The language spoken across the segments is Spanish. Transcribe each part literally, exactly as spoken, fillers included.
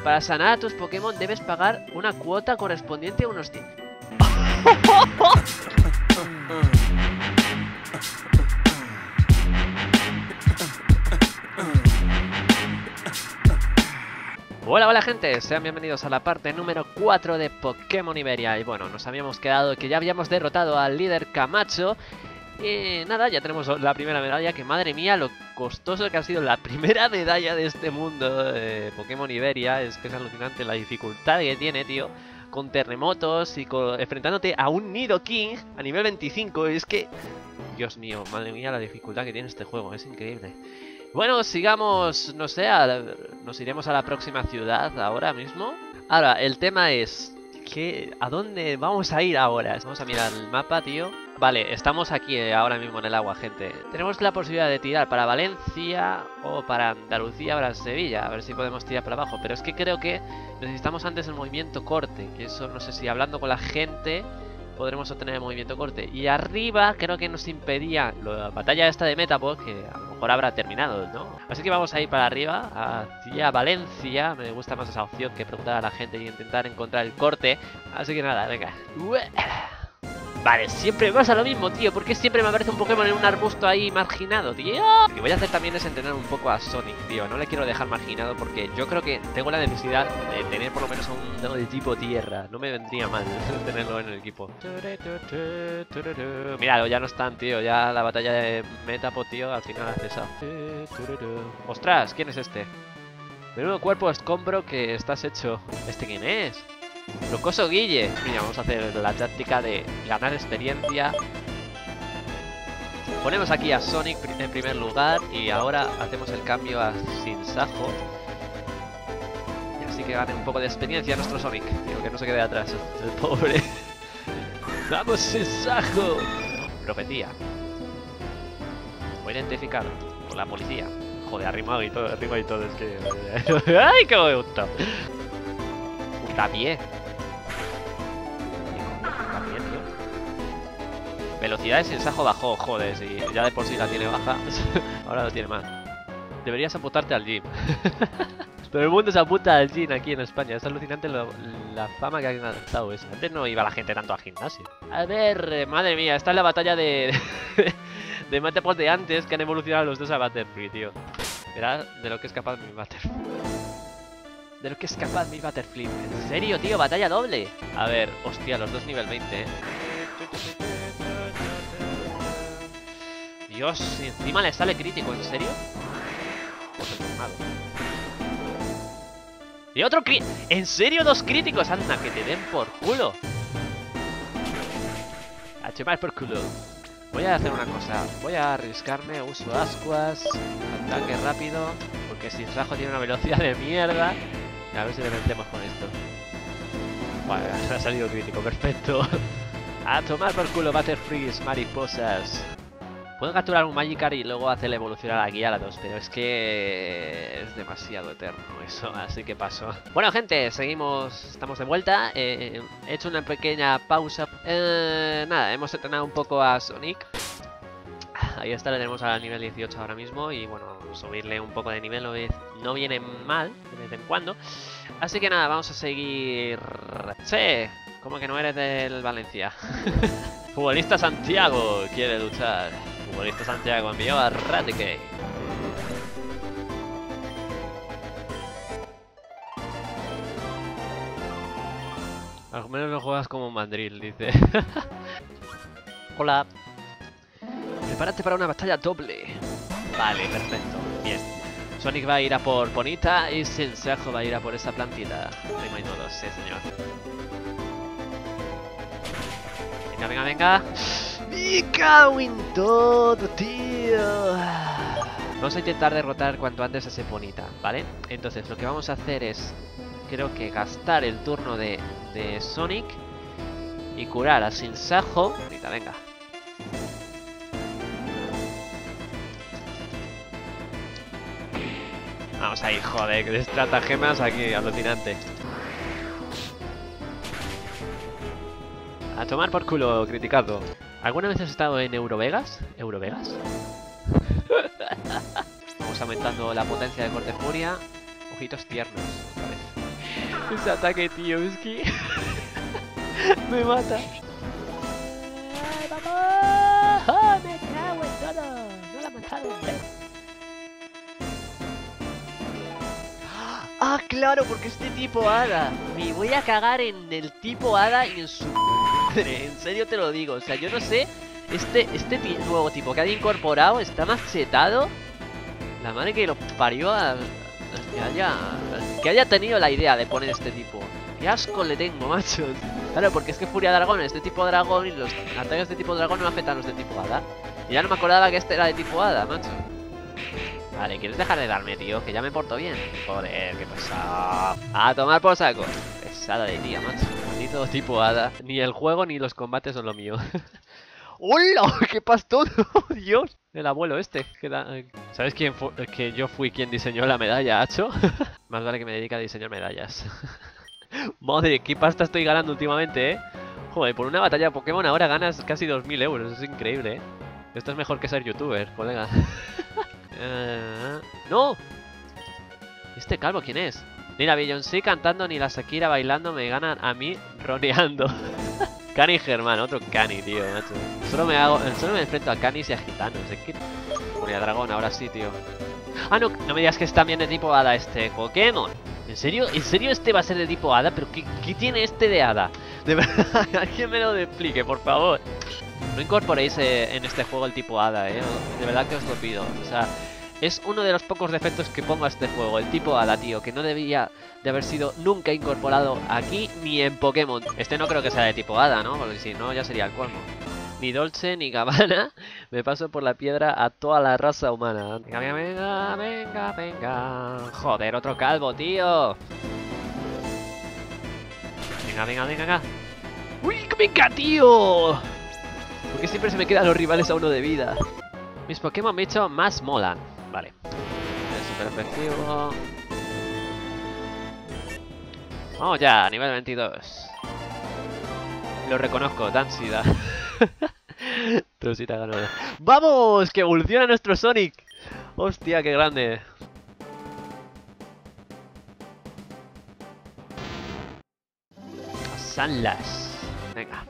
Para sanar a tus Pokémon debes pagar una cuota correspondiente a unos diez. Hola, hola gente, sean bienvenidos a la parte número cuatro de Pokémon Iberia. Y bueno, nos habíamos quedado que ya habíamos derrotado al líder Camacho. Y nada, ya tenemos la primera medalla, que madre mía, lo costoso que ha sido la primera medalla de este mundo de Pokémon Iberia. Es que es alucinante la dificultad que tiene, tío. Con terremotos y con... enfrentándote a un Nidoking a nivel veinticinco. Es que... Dios mío, madre mía, la dificultad que tiene este juego, es increíble. Bueno, sigamos, no sé, a, nos iremos a la próxima ciudad ahora mismo. Ahora, el tema es... que ¿a dónde vamos a ir ahora? Vamos a mirar el mapa, tío. Vale, estamos aquí eh, ahora mismo en el agua, gente. Tenemos la posibilidad de tirar para Valencia o para Andalucía o para Sevilla. A ver si podemos tirar para abajo. Pero es que creo que necesitamos antes el movimiento corte. Que eso, no sé si hablando con la gente podremos obtener el movimiento corte. Y arriba creo que nos impedía la batalla esta de Metapod, que a lo mejor habrá terminado, ¿no? Así que vamos a ir para arriba, hacia Valencia. Me gusta más esa opción que preguntar a la gente y intentar encontrar el corte. Así que nada, venga. Vale, siempre me pasa lo mismo, tío. Porque siempre me aparece un Pokémon en un arbusto ahí marginado, tío. Lo que voy a hacer también es entrenar un poco a Sonic, tío. No le quiero dejar marginado porque yo creo que tengo la necesidad de tener por lo menos a un del tipo tierra. No me vendría mal tenerlo en el equipo. Míralo, ya no están, tío. Ya la batalla de Metapod, tío, al final ha cesado. ¡Ostras! ¿Quién es este? Menudo cuerpo escombro que estás hecho. ¿Este quién es? Rocoso Guille. Mira, vamos a hacer la táctica de ganar experiencia. Ponemos aquí a Sonic en primer lugar y ahora hacemos el cambio a Sinsajo. Y así que gane un poco de experiencia nuestro Sonic. Digo, que no se quede atrás, el pobre. ¡Vamos, Sinsajo! Profecía. Fue identificado por la policía. Joder, arrimado y todo, arrimado y todo, es que... ¡Ay, qué me gusta! Puntapié. Puntapié, tío. Velocidad de Sinsajo bajó, joder, si ya de por sí la tiene baja. Ahora lo tiene más. Deberías apuntarte al gym. Todo el mundo se apunta al gym aquí en España. Es alucinante lo, la fama que han lanzado eso. Antes no iba la gente tanto al gimnasio. A ver, madre mía, esta es la batalla de... de Metapod de antes, que han evolucionado los dos a Butterfree, tío. Verá de lo que es capaz mi Butterfree. De lo que es capaz mi Butterfree. ¿En serio, tío? ¿Batalla doble? A ver, hostia, los dos nivel veinte, eh. Dios, encima le sale crítico, ¿en serio? Pues el tornado. Y otro crítico. ¿En serio dos críticos? Anda, que te den por culo. A chupar por culo. Voy a hacer una cosa. Voy a arriesgarme, uso ascuas, ataque rápido, porque Sinsajo tiene una velocidad de mierda. A ver si le vencemos con esto. Vale, ha salido crítico, perfecto. A tomar por culo Butterfree, mariposas. Puedo capturar un Magikarp y luego hacerle evolucionar a Gyarados, pero es que es demasiado eterno eso, así que paso. Bueno, gente, seguimos, estamos de vuelta. Eh, he hecho una pequeña pausa. Eh, nada, hemos entrenado un poco a Sonic. Ahí está, le tenemos al nivel dieciocho ahora mismo. Y bueno, subirle un poco de nivel no viene mal de vez en cuando. Así que nada, vamos a seguir. Sí, como que no eres del Valencia. Futbolista Santiago quiere luchar. Futbolista Santiago envió a Raticate. Al menos no juegas como un mandril, dice. Hola. Prepárate para una batalla doble. Vale, perfecto. Bien. Sonic va a ir a por Ponita y Sinsajo va a ir a por esa plantita. Primo y nodos, sí, señor. Venga, venga, venga. ¡Me cago en todo, tío! Vamos a intentar derrotar cuanto antes a ese Ponita, ¿vale? Entonces, lo que vamos a hacer es... creo que gastar el turno de, de Sonic y curar a Sinsajo. Ponita, venga. Vamos ahí, joder, que estratagemas aquí, alucinante. A tomar por culo, criticado. ¿Alguna vez has estado en Eurovegas? ¿Eurovegas? Vamos aumentando la potencia de corte furia. Ojitos tiernos, otra vez. Ese ataque, tío, es que... me mata. ¡Ay, vamos! ¡Oh, me cago en todo! No la mataron. Ah, claro, porque este tipo hada. Me voy a cagar en el tipo hada y en su madre. En serio te lo digo. O sea, yo no sé. Este, este nuevo tipo que ha incorporado está más chetado. La madre que lo parió a... Que haya, que haya tenido la idea de poner este tipo. Qué asco le tengo, macho. Claro, porque es que Furia Dragón es de tipo dragón y los ataques de tipo dragón no afectan a los de tipo hada. Y ya no me acordaba que este era de tipo hada, macho. Vale, ¿quieres dejar de darme, tío? Que ya me porto bien. Joder, qué pesado. A tomar por saco. Pesada de tía, macho. Maldito tipo hada. Ni el juego ni los combates son lo mío. ¡Hola! ¡Qué pastón! ¡Oh, Dios! El abuelo este. Que da... ¿Sabes quién fue? Que yo fui quien diseñó la medalla, Hacho. Más vale que me dedique a diseñar medallas. Madre, qué pasta estoy ganando últimamente, ¿eh? Joder, por una batalla de Pokémon ahora ganas casi dos mil euros. Es increíble, ¿eh? Esto es mejor que ser youtuber, colega. uh, ¡No! ¿Este calvo quién es? Ni la Beyoncé cantando ni la Shakira bailando me ganan a mí roneando. Cani Germán, otro Cani, tío, macho. Solo me hago, solo me enfrento a Canis y a gitanos. Es que... Furia Dragón, ahora sí, tío. Ah, no, no me digas que es también de tipo hada este Pokémon. ¿En serio? ¿En serio este va a ser de tipo hada? ¿Pero qué, qué tiene este de hada? De verdad, alguien me lo explique, por favor. No incorporéis eh, en este juego el tipo hada, eh. De verdad que os lo pido. O sea, es uno de los pocos defectos que pongo a este juego, el tipo hada, tío, que no debía de haber sido nunca incorporado aquí ni en Pokémon. Este no creo que sea de tipo hada, ¿no? Porque si no ya sería el colmo. Ni Dolce ni Gabbana, me paso por la piedra a toda la raza humana. Venga, venga, venga, venga, venga. Joder, otro calvo, tío. Venga, venga, venga, venga. ¡Uy, venga, tío! Porque siempre se me quedan los rivales a uno de vida. Mis Pokémon me he hecho más molan. Vale. Es súper efectivo. Vamos ya, nivel veintidós. Lo reconozco, Dansida. Trosita ganada. ¡Vamos! ¡Que evoluciona nuestro Sonic! ¡Hostia, qué grande! Sunlash. Venga.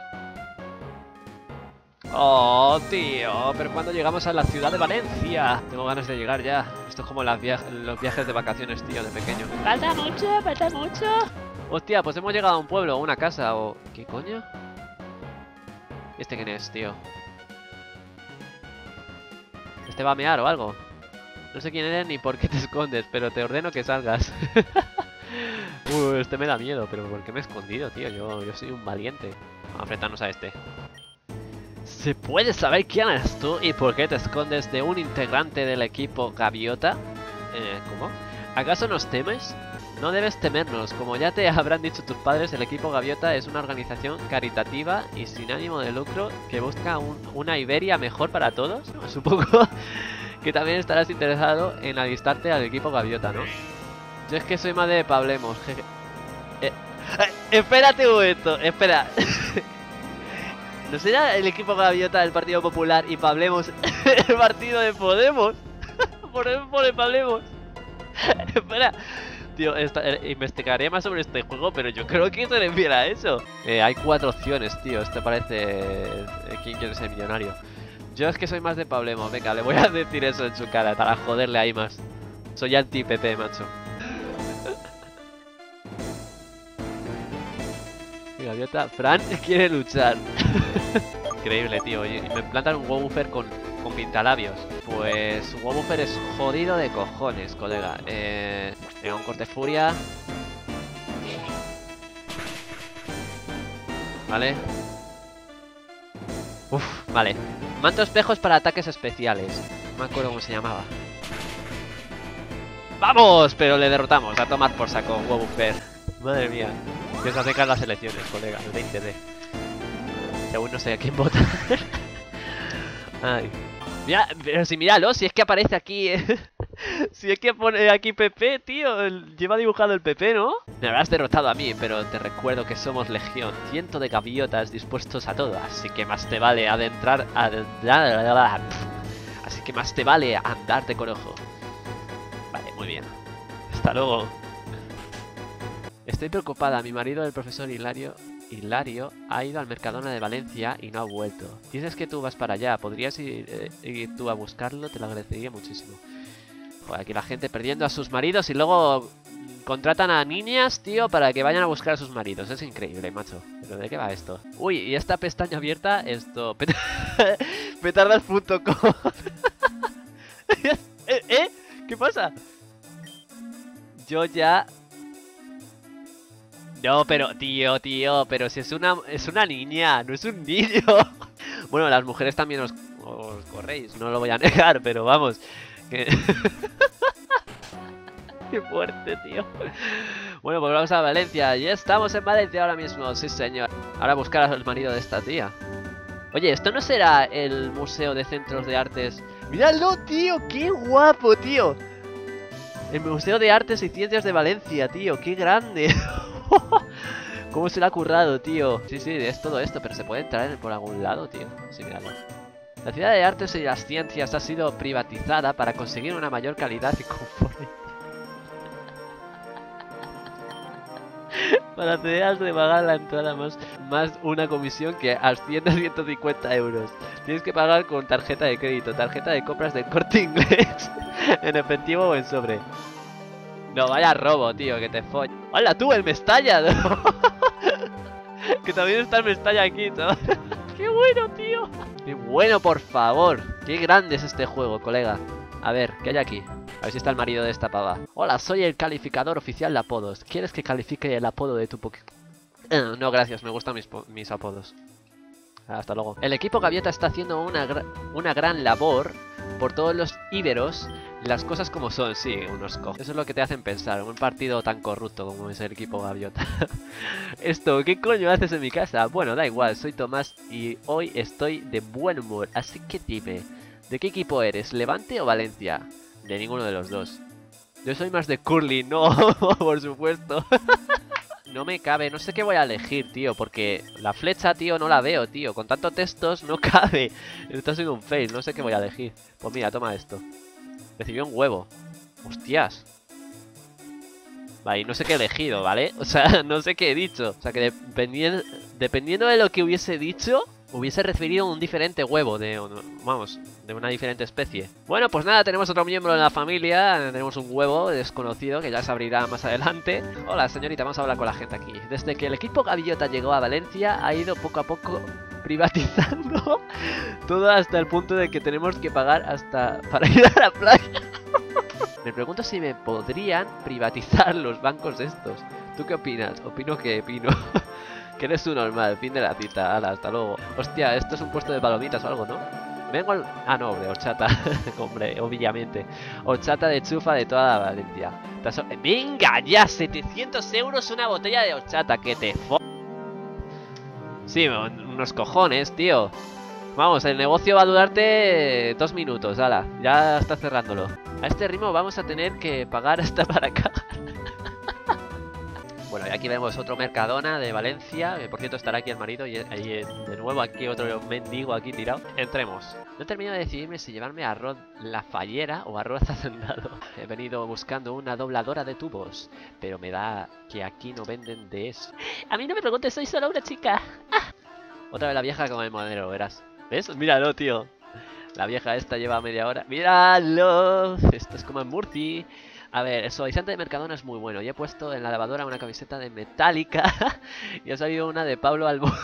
Oh, tío, pero cuando llegamos a la ciudad de Valencia. Tengo ganas de llegar ya. Esto es como las via los viajes de vacaciones, tío, de pequeño. Falta mucho, falta mucho. Hostia, pues hemos llegado a un pueblo, a una casa o... ¿Qué coño? ¿Este quién es, tío? ¿Este va a mear o algo? No sé quién eres ni por qué te escondes, pero te ordeno que salgas. Uh, este me da miedo, pero ¿por qué me he escondido, tío? Yo, yo soy un valiente. Vamos a enfrentarnos a este. ¿Se puede saber quién eres tú y por qué te escondes de un integrante del equipo Gaviota? Eh, ¿cómo? ¿Acaso nos temes? No debes temernos, como ya te habrán dicho tus padres, el equipo Gaviota es una organización caritativa y sin ánimo de lucro que busca un, una Iberia mejor para todos. Supongo que también estarás interesado en alistarte al equipo Gaviota, ¿no? Yo es que soy más de Pablemos, jeje. Eh, eh, espérate un momento, espera. ¿No será el equipo Gaviota del Partido Popular y Pablemos el partido de Podemos? Por eso pone Pablemos. Espera. Tío, esta, eh, investigaré más sobre este juego, pero yo creo que se refiere a eso. Eh, hay cuatro opciones, tío. Este parece... Eh, ¿quién quiere ser millonario? Yo es que soy más de Pablemos. Venga, le voy a decir eso en su cara para joderle ahí más. Soy anti-P P, macho. Gaviota, Fran quiere luchar. Increíble, tío. Y me plantan un Wobbuffet con, con pintalabios. Pues Wobbuffet es jodido de cojones, colega. Eh, venga, un corte furia. Vale. Uf, vale. Manto espejos para ataques especiales. No me acuerdo cómo se llamaba. ¡Vamos! Pero le derrotamos. A tomar por saco, Wobbuffet. Madre mía. Que se acercan las elecciones, colega. El veinte de. Según no sé a quién vota. Ay. Mira, pero si míralo, si es que aparece aquí. Eh. Si es que pone aquí P P, tío. El, lleva dibujado el P P, ¿no? Me habrás derrotado a mí, pero te recuerdo que somos legión. Ciento de gaviotas dispuestos a todo. Así que más te vale adentrar. Ad... Así que más te vale andarte con ojo. Vale, muy bien. Hasta luego. Estoy preocupada, mi marido, el profesor Hilario, Hilario, ha ido al Mercadona de Valencia y no ha vuelto. Dices que tú vas para allá, ¿podrías ir, eh, ir tú a buscarlo? Te lo agradecería muchísimo. Joder, aquí la gente perdiendo a sus maridos y luego contratan a niñas, tío, para que vayan a buscar a sus maridos. Es increíble, macho. ¿Pero de qué va esto? Uy, y esta pestaña abierta, esto... Pet petardas punto com. ¿Eh? ¿Eh? ¿Qué pasa? Yo ya... No, pero, tío, tío, pero si es una, es una niña, no es un niño. Bueno, las mujeres también os, os corréis, no lo voy a negar, pero vamos. Que... Qué fuerte, tío. Bueno, pues vamos a Valencia. Ya estamos en Valencia ahora mismo, sí señor. Ahora buscar al marido de esta tía. Oye, ¿esto no será el Museo de Centros de Artes? ¡Míralo, tío! ¡Qué guapo, tío! El Museo de Artes y Ciencias de Valencia, tío. ¡Qué grande! ¿Cómo se le ha currado, tío? Sí, sí, es todo esto, pero se puede entrar por algún lado, tío. Sí, míralo. La Ciudad de Artes y las Ciencias ha sido privatizada para conseguir una mayor calidad y confort. Para acceder has de pagar la entrada más, más una comisión que asciende a ciento cincuenta euros. Tienes que pagar con tarjeta de crédito, tarjeta de compras del Corte Inglés, en efectivo o en sobre. No, vaya robo, tío, que te foll... ¡Hola, tú, el Mestalla! Que también está el Mestalla aquí, ¿sabes? ¡Qué bueno, tío! ¡Qué bueno, por favor! ¡Qué grande es este juego, colega! A ver, ¿qué hay aquí? A ver si está el marido de esta pava. Hola, soy el calificador oficial de apodos. ¿Quieres que califique el apodo de tu Pokémon? Eh, no, gracias, me gustan mis, mis apodos. Hasta luego. El equipo Gaviota está haciendo una, gra una gran labor por todos los íberos. Las cosas como son, sí, unos cojos. Eso es lo que te hacen pensar, un partido tan corrupto como es el equipo Gaviota. Esto, ¿qué coño haces en mi casa? Bueno, da igual, soy Tomás y hoy estoy de buen humor, así que dime, ¿de qué equipo eres? ¿Levante o Valencia? De ninguno de los dos. Yo soy más de Curly, no, por supuesto. No me cabe, no sé qué voy a elegir, tío, porque la flecha, tío, no la veo, tío. Con tantos textos no cabe. Esto ha sido un fail, no sé qué voy a elegir. Pues mira, toma esto. Recibió un huevo. Hostias. Vale, y no sé qué he elegido, ¿vale? O sea, no sé qué he dicho. O sea, que dependiendo, dependiendo de lo que hubiese dicho, hubiese recibido un diferente huevo de, vamos, de una diferente especie. Bueno, pues nada, tenemos otro miembro de la familia. Tenemos un huevo desconocido que ya se abrirá más adelante. Hola, señorita, vamos a hablar con la gente aquí. Desde que el equipo Gaviota llegó a Valencia, ha ido poco a poco privatizando todo hasta el punto de que tenemos que pagar hasta para ir a la playa. Me pregunto si me podrían privatizar los bancos estos. ¿Tú qué opinas? Opino que opino. Que eres un normal, fin de la cita, ala, hasta luego. Hostia, esto es un puesto de palomitas o algo, ¿no? Vengo al... Ah, no, de horchata. Hombre, obviamente. Horchata de chufa de toda la Valencia. Venga, ya, setecientos euros una botella de horchata, que te fo... Sí, unos cojones, tío. Vamos, el negocio va a durarte dos minutos, ala. Ya está cerrándolo. A este ritmo vamos a tener que pagar hasta para cagar. Bueno, y aquí vemos otro Mercadona de Valencia, que por cierto estará aquí el marido y ahí de nuevo aquí otro mendigo aquí tirado. Entremos. No termino de decidirme si llevarme arroz la fallera o arroz hacendado. He venido buscando una dobladora de tubos, pero me da que aquí no venden de eso. A mí no me preguntes, soy solo una chica. ¡Ah! Otra vez la vieja con el modelo, verás. ¿Ves? Míralo, tío. La vieja esta lleva media hora. ¡Míralo! Esto es como en Murci. A ver, el suavizante de Mercadona es muy bueno. Y he puesto en la lavadora una camiseta de Metallica. Y ha salido una de Pablo Alborán.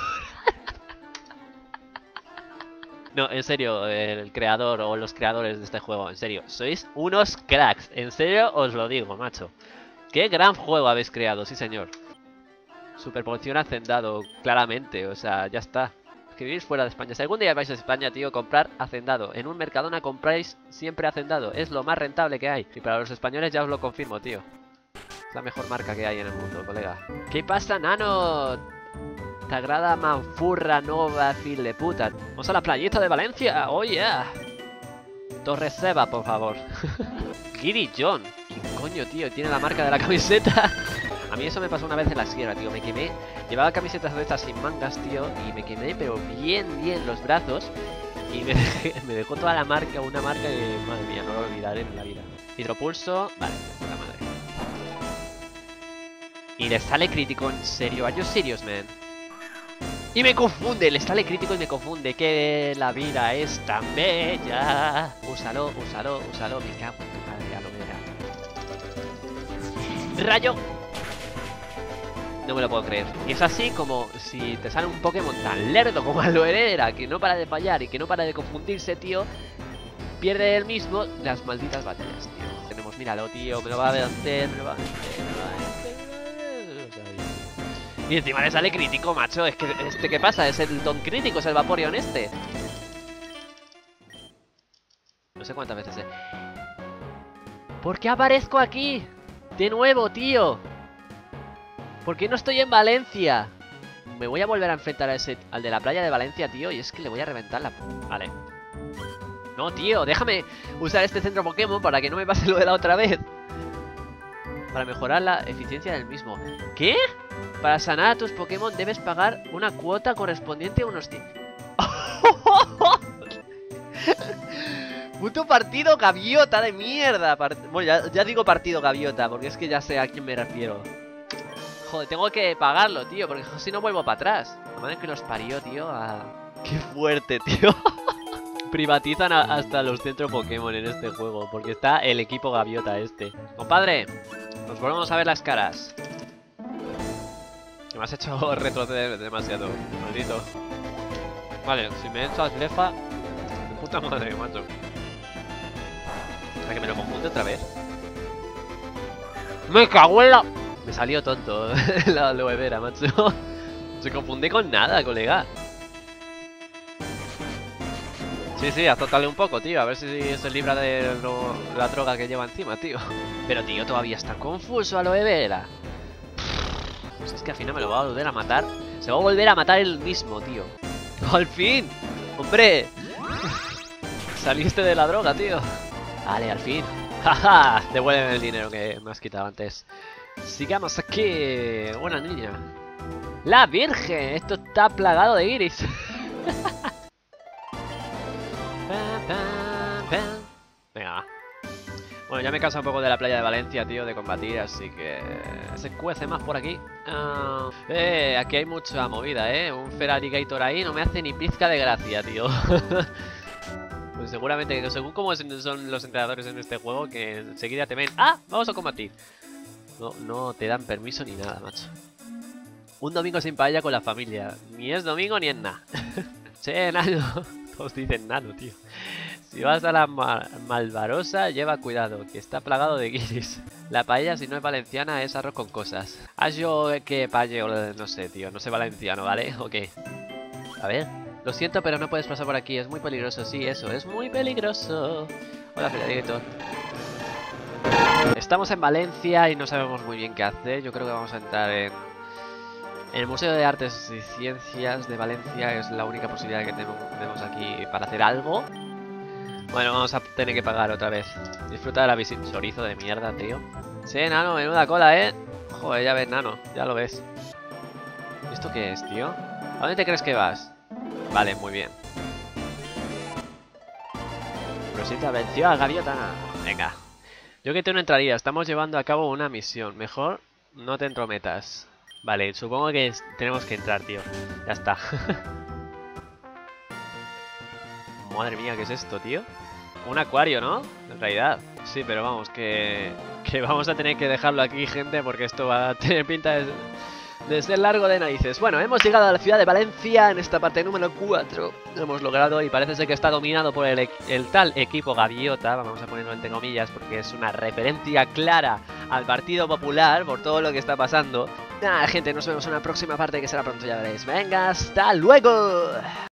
No, en serio, el creador o los creadores de este juego, en serio, sois unos cracks. En serio os lo digo, macho. Qué gran juego habéis creado, sí señor. Superposición hacendado, claramente, o sea, ya está. Que vivís fuera de España. Si algún día vais a España, tío, comprar hacendado. En un Mercadona compráis siempre hacendado. Es lo más rentable que hay. Y para los españoles ya os lo confirmo, tío. Es la mejor marca que hay en el mundo, colega. ¿Qué pasa, nano? Sagrada manfurra nova, fil de puta. Vamos a la playita de Valencia. Oh, yeah. Torre Seba, por favor. Giri John. ¿Qué coño, tío? Tiene la marca de la camiseta. A mí eso me pasó una vez en la sierra, tío. Me quemé. Llevaba camisetas de estas sin mangas, tío. Y me quemé, pero bien, bien los brazos. Y me, dejé, me dejó toda la marca, una marca que, madre mía, no lo olvidaré en la vida. Hidropulso. Vale, puta madre. Y le sale crítico, en serio. Are you serious, man? Y me confunde, le sale crítico y me confunde. Que la vida es tan bella. Úsalo, úsalo, úsalo. Me cago en tu madre, a lo verá. Rayo. No me lo puedo creer. Y es así como si te sale un Pokémon tan lerdo como Aloe Vera, que no para de fallar y que no para de confundirse, tío. Pierde él mismo las malditas batallas, tío. Tenemos, míralo, tío, me lo va a vencer, me lo va a vencer, me lo va a vencer. Y encima le sale crítico, macho. Es que, este, ¿qué pasa? Es el don crítico, es el Vaporeon este. No sé cuántas veces, eh. ¿Por qué aparezco aquí? De nuevo, tío. ¿Por qué no estoy en Valencia? Me voy a volver a enfrentar a ese, al de la playa de Valencia, tío. Y es que le voy a reventar la... Vale. No, tío, déjame usar este centro Pokémon para que no me pase lo de la otra vez. Para mejorar la eficiencia del mismo. ¿Qué? Para sanar a tus Pokémon debes pagar una cuota correspondiente a unos... Puto partido gaviota de mierda. Part... Bueno, ya, ya digo partido gaviota, porque es que ya sé a quién me refiero. Joder, tengo que pagarlo, tío, porque si no vuelvo para atrás. La madre que los parió, tío. A... Qué fuerte, tío. Privatizan a, hasta los centros Pokémon en este juego, porque está el equipo gaviota este. Compadre, nos volvemos a ver las caras. Que me has hecho retroceder demasiado, maldito. Vale, si me echas lefa, de puta madre, macho. ¿Para que me lo confunde otra vez? ¡Me cago en la...! Me salió tonto la aloe vera, macho. Se confunde con nada, colega. Sí, sí, azótale un poco, tío. A ver si se libra de lo, la droga que lleva encima, tío. Pero, tío, todavía está confuso aloe vera. Pues es que al final me lo va a volver a matar. Se va a volver a matar él mismo, tío. ¡Al fin! ¡Hombre! Saliste de la droga, tío. Vale, al fin. ¡Jaja! Devuélveme el dinero que me has quitado antes. Sigamos aquí. Buena niña. ¡La Virgen! Esto está plagado de iris. Venga. Bueno, ya me cansa un poco de la playa de Valencia, tío, de combatir, así que... Se cuece más por aquí. Uh, eh, aquí hay mucha movida, ¿eh? Un Feraligatr ahí no me hace ni pizca de gracia, tío. Pues seguramente, según cómo son los entrenadores en este juego, que enseguida te ven... ¡Ah! Vamos a combatir. No, no te dan permiso ni nada, macho. Un domingo sin paella con la familia. Ni es domingo ni es nada. Che, nano. Todos dicen nano, tío. Si vas a la Mal Malvarosa, lleva cuidado, que está plagado de guiris. La paella, si no es valenciana, es arroz con cosas. Haz yo que paelle, no sé, tío. No sé valenciano, ¿vale? Ok. A ver. Lo siento, pero no puedes pasar por aquí. Es muy peligroso. Sí, eso. Es muy peligroso. Hola, Feraligatr. Estamos en Valencia y no sabemos muy bien qué hacer. Yo creo que vamos a entrar en... En el Museo de Artes y Ciencias de Valencia. Es la única posibilidad que tenemos aquí para hacer algo. Bueno, vamos a tener que pagar otra vez. Disfruta de la visita. Chorizo de mierda, tío. Sí, nano, menuda cola, ¿eh? Joder, ya ves, nano, ya lo ves. ¿Esto qué es, tío? ¿A dónde te crees que vas? Vale, muy bien. Rosita venció a Gaviota. Venga. Yo que tú no entraría, estamos llevando a cabo una misión. Mejor no te entrometas. Vale, supongo que es... tenemos que entrar, tío. Ya está. Madre mía, ¿qué es esto, tío? Un acuario, ¿no? En realidad. Sí, pero vamos, que... Que vamos a tener que dejarlo aquí, gente, porque esto va a tener pinta de... de ser largo de narices. Bueno, hemos llegado a la ciudad de Valencia en esta parte número cuatro. Lo hemos logrado y parece ser que está dominado por el, el tal equipo Gaviota. Vamos a ponerlo entre comillas porque es una referencia clara al Partido Popular por todo lo que está pasando. Nada, gente, nos vemos en la próxima parte que será pronto, ya veréis. Venga, hasta luego.